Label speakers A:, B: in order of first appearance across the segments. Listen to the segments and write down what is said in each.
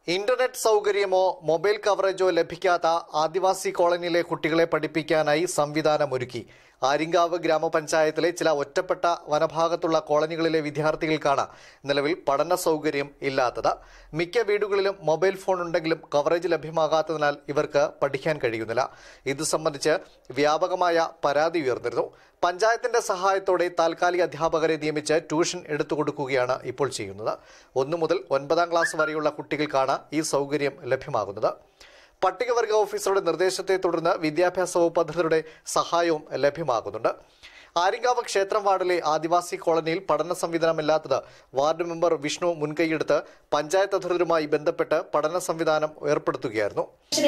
A: Internet സൗകര്യമോ mobile കവറേജോ ലഭിക്കാത്ത ആദിവാസി കോളനിയിലെ കുട്ടികളെ പഠിപ്പിക്കാനായി സംവിധാനമൊരുക്കി. ആര്യങ്കാവ് ഗ്രാമപഞ്ചായത്തിലെ ചില ഒറ്റപ്പെട്ട വനഭാഗത്തുള്ള കോളനികളിലെ വിദ്യാർത്ഥികൾക്കാണ് നിലവിൽ പഠന സൗകര്യം ഇല്ലാത്തത്. മിക്ക വീടുകളിലും മൊബൈൽ ഫോൺ ഉണ്ടെങ്കിലും കവറേജ് ലഭ്യമാകാത്തതിനാൽ ഇവർക്ക് പഠിക്കാൻ കഴിയുന്നില്ല. ഇത് സംബന്ധിച്ച് വ്യാപകമായ പരാതി ഉയർന്നിരുന്നു. പഞ്ചായത്തിന്റെ സഹായത്തോടെ താൽക്കാലിക അധ്യാപകരെ നിയമിച്ച് ട്യൂഷൻ എടുത്തുകൊടുക്കുകയാണ് ഇപ്പോൾ ചെയ്യുന്നത്. 1 മുതൽ 9ാം ക്ലാസ് വരെയുള്ള കുട്ടികൾക്കാണ് ഈ സൗകര്യം ലഭ്യമാകുന്നത്. പട്ടികവർഗ ഓഫീസറുടെ നിർദ്ദേശത്തെ തുടർന്ന് വിദ്യാഭ്യാസ വകുപ്പ് അധികൃതരുടെ സഹായവും ലഭ്യമാകുന്നുണ്ട്. ആര്യങ്കാവ് ക്ഷേത്രം വാർഡിലെ ആദിവാസി കോളനിയിൽ പഠന സംവിധാനമില്ലാത്തത് വാർഡ് മെമ്പർ വിഷ്ണു മുൻകൈയെടുത്ത് പഞ്ചായത്ത് അധികൃതരുമായി ബന്ധപ്പെട്ട് പഠന സംവിധാനം ഏർപ്പെടുത്തുകയായിരുന്നു.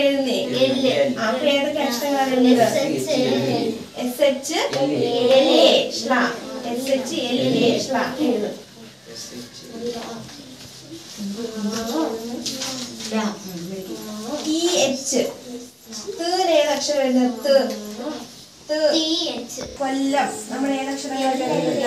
B: കൊല്ലം നമ്മുടെ ഏതക്ഷരങ്ങൾ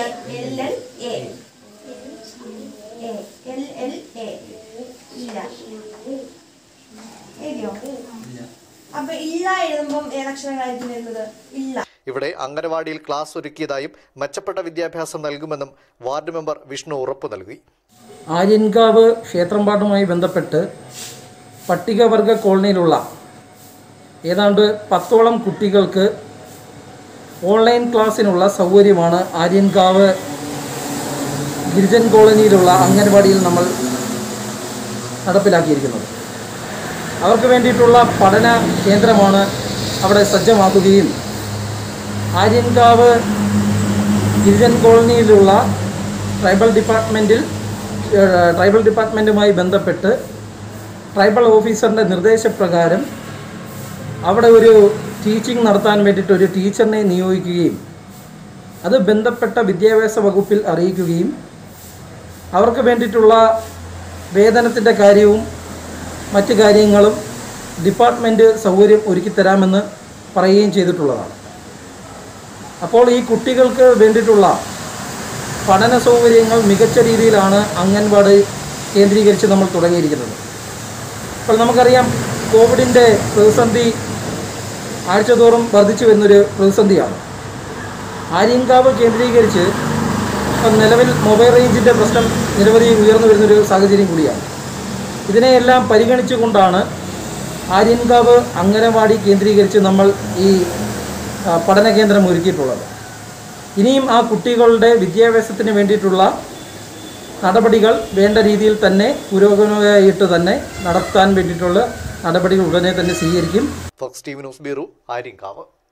B: അപ്പൊ ഇല്ല എഴുതുമ്പം ഏതക്ഷരങ്ങളായിരിക്കും വരുന്നത്? ഇല്ല.
A: ഇവിടെ അംഗനവാടിയിൽ ക്ലാസ് ഒരുക്കിയതായും മെച്ചപ്പെട്ട വിദ്യാഭ്യാസം നൽകുമെന്നും വാർഡ് മെമ്പർ വിഷ്ണു ഉറപ്പു നൽകി.
C: ആര്യൻകാവ് ക്ഷേത്രം പാട്ടുമായി ബന്ധപ്പെട്ട് പട്ടികവർഗ കോളനിയിലുള്ള ഏതാണ്ട് 10ഓളം കുട്ടികൾക്ക് ഓൺലൈൻ ക്ലാസ്സിനുള്ള സൗകര്യമാണ് ആര്യൻകാവ് ഗിരിജൻ കോളനിയിലുള്ള അംഗനവാടിയിൽ നമ്മൾ നടപ്പിലാക്കിയിരിക്കുന്നത്. അവർക്ക് വേണ്ടിയിട്ടുള്ള പഠന കേന്ദ്രമാണ് അവിടെ സജ്ജമാക്കുകയും ആര്യൻകാവ് ഗിരിജൻ കോളനിയിലുള്ള ട്രൈബൽ ഡിപ്പാർട്ട്മെൻറ്റുമായി ബന്ധപ്പെട്ട് ട്രൈബൽ ഓഫീസറിൻ്റെ നിർദ്ദേശപ്രകാരം അവിടെ ഒരു ടീച്ചിങ് നടത്താൻ വേണ്ടിയിട്ട് ഒരു ടീച്ചറിനെ നിയോഗിക്കുകയും അത് ബന്ധപ്പെട്ട വിദ്യാഭ്യാസ വകുപ്പിൽ അറിയിക്കുകയും അവർക്ക് വേണ്ടിയിട്ടുള്ള വേതനത്തിൻ്റെ കാര്യവും മറ്റ് കാര്യങ്ങളും ഡിപ്പാർട്ട്മെൻറ്റ് സൗകര്യം ഒരുക്കിത്തരാമെന്ന് പറയുകയും ചെയ്തിട്ടുള്ളതാണ്. അപ്പോൾ ഈ കുട്ടികൾക്ക് വേണ്ടിയിട്ടുള്ള പഠന സൗകര്യങ്ങൾ മികച്ച രീതിയിലാണ് അംഗൻവാടി കേന്ദ്രീകരിച്ച് നമ്മൾ തുടങ്ങിയിരിക്കുന്നത്. അപ്പോൾ നമുക്കറിയാം, കോവിഡിൻ്റെ പ്രതിസന്ധി ആഴ്ചതോറും വർദ്ധിച്ചു വരുന്നൊരു പ്രതിസന്ധിയാണ്. ആര്യൻകാവ് കേന്ദ്രീകരിച്ച് നിലവിൽ മൊബൈൽ റേഞ്ചിൻ്റെ പ്രശ്നം നിരവധി ഉയർന്നു വരുന്നൊരു സാഹചര്യം കൂടിയാണ്. ഇതിനെയെല്ലാം പരിഗണിച്ചുകൊണ്ടാണ് ആര്യൻകാവ് അംഗനവാടി കേന്ദ്രീകരിച്ച് നമ്മൾ ഈ പഠന കേന്ദ്രം ഒരുക്കിയിട്ടുള്ളത്. ഇനിയും ആ കുട്ടികളുടെ വിദ്യാഭ്യാസത്തിന് വേണ്ടിയിട്ടുള്ള നടപടികൾ വേണ്ട രീതിയിൽ തന്നെ പുരോഗമനമായിട്ട് തന്നെ നടത്താൻ വേണ്ടിയിട്ടുള്ള നടപടികൾ ഉടനെ തന്നെ സ്വീകരിക്കും.
A: Fox TV news bureau, Aryankavu.